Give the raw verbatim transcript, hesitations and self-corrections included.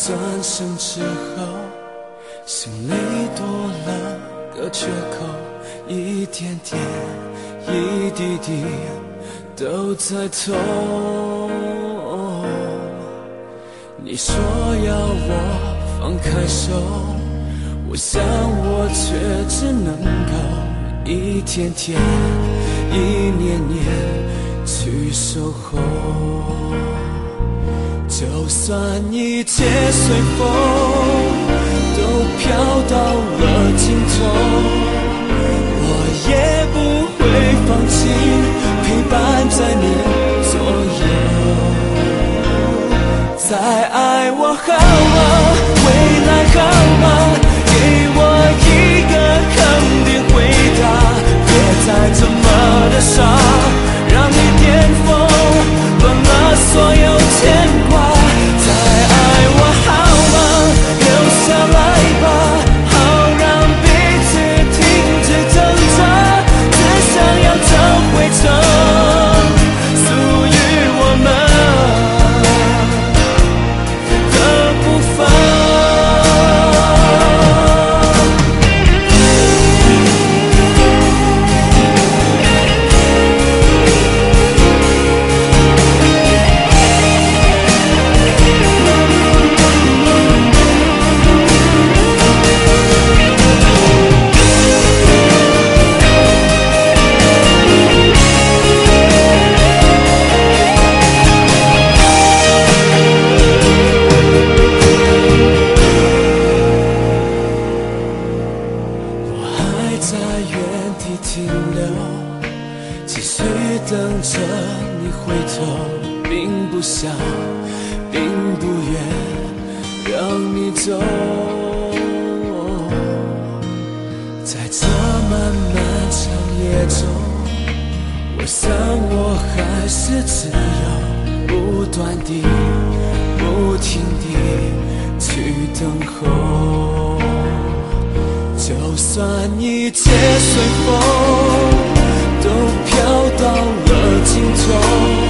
转身之后，心里多了个缺口，一点点一滴滴都在痛。你说要我放开手，我想我却只能够一天天一年年去守候。就算一切随风都飘到了尽头，我也不会放弃陪伴在你左右。再爱我好吗？未来好吗？给我一个肯定回答，别再这么的傻，让你巅峰乱了所有牵挂。再爱我好吗？留下来吧，好让彼此停止挣扎，只想要找回这属于我们的步伐。在这漫漫长夜中，我想我还是只有不断地不停地去等候。就算一切随风都飘到了尽头，